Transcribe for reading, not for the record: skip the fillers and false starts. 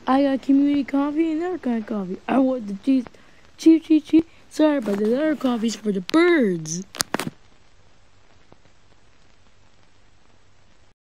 I got community coffee and other kind of coffee. I want the cheap. Sorry, but the other coffee's for the birds.